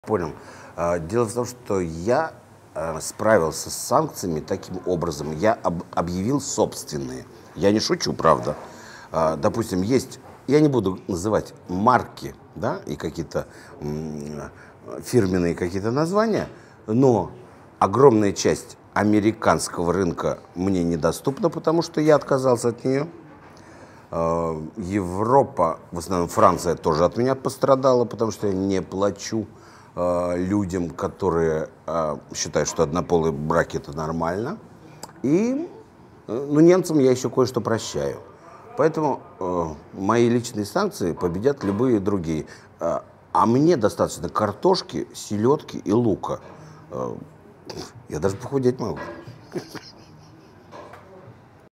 Понял. Дело в том, что я справился с санкциями таким образом. Я объявил собственные. Я не шучу, правда. Допустим, есть, я не буду называть марки, да, и какие-то фирменные какие-то названия, но огромная часть американского рынка мне недоступна, потому что я отказался от нее. Европа, в основном Франция, тоже от меня пострадала, потому что я не плачу людям, которые считают, что однополые браки это нормально. И немцам я еще кое-что прощаю. Поэтому мои личные санкции победят любые другие. А мне достаточно картошки, селедки и лука. Я даже похудеть могу.